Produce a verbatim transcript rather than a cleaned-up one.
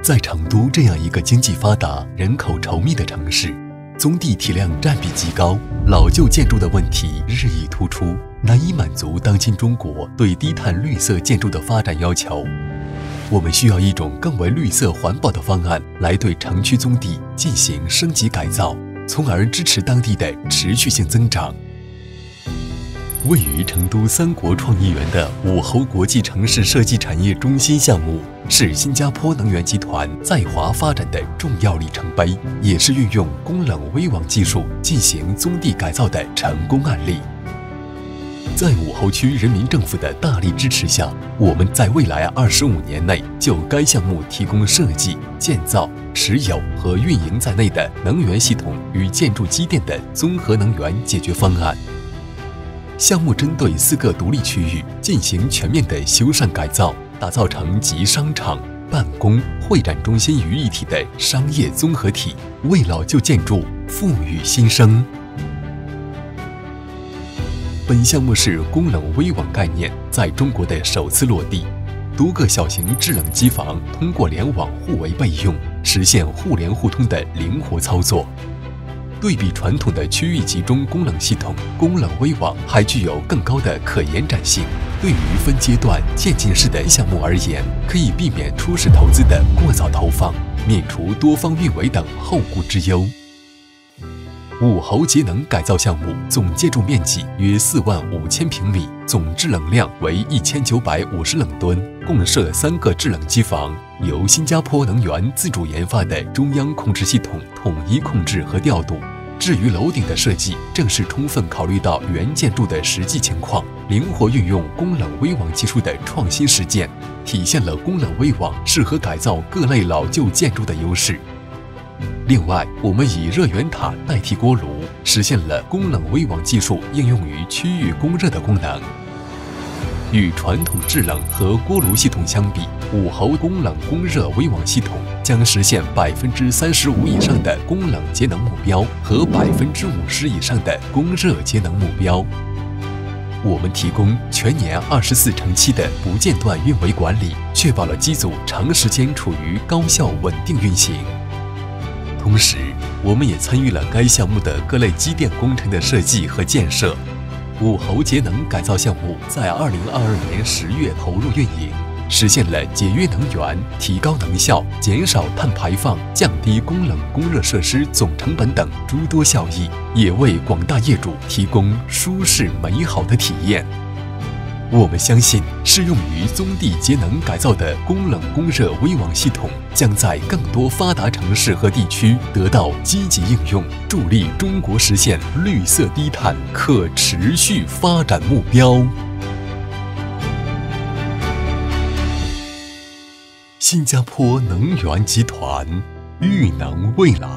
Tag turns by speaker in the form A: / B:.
A: 在成都这样一个经济发达、人口稠密的城市，宗地体量占比极高，老旧建筑的问题日益突出，难以满足当今中国对低碳绿色建筑的发展要求。我们需要一种更为绿色环保的方案，来对城区宗地进行升级改造，从而支持当地的持续性增长。位于成都三国创意园的武侯国际城市设计产业中心项目，是新加坡能源集团在华发展的重要里程碑，也是运用供冷微网技术进行宗地改造的成功案例。在武侯区人民政府的大力支持下，我们在未来二十五年内就该项目提供设计、建造、持有和运营在内的能源系统与建筑机电的综合能源解决方案。项目针对四个独立区域进行全面的修缮改造，打造成集商场、办公、会展中心于一体的商业综合体，为老旧建筑赋予新生。本项目是供冷微网概念在中国的首次落地，多个小型制冷机房通过联网互为备用，实现互联互通的灵活操作。对比传统的区域集中供冷系统，供冷微网还具有更高的可延展性。对于分阶段渐进式的项目而言，可以避免初始投资的过早投放，免除多方运维等后顾之忧。武侯节能改造项目总建筑面积约四万五千平米，总制冷量为一千九百五十冷吨，共设三个制冷机房，由新加坡能源自主研发的中央控制系统统一控制和调度。至于楼顶的设计，正是充分考虑到原建筑的实际情况，灵活运用供冷微网技术的创新实践，体现了供冷微网适合改造各类老旧建筑的优势。另外，我们以热源塔代替锅炉，实现了供冷微网技术应用于区域供热的功能。与传统制冷和锅炉系统相比，武侯供冷供热微网系统将实现百分之三十五以上的供冷节能目标和百分之五十以上的供热节能目标。我们提供全年二十四乘七的不间断运维管理，确保了机组长时间处于高效稳定运行。同时，我们也参与了该项目的各类机电工程的设计和建设。武侯节能改造项目在二零二二年十月投入运营，实现了节约能源、提高能效、减少碳排放、降低供冷供热设施总成本等诸多效益，也为广大业主提供舒适美好的体验。我们相信，适用于宗地节能改造的供冷供热微网系统，将在更多发达城市和地区得到积极应用，助力中国实现绿色低碳可持续发展目标。新加坡能源集团，绿能未来。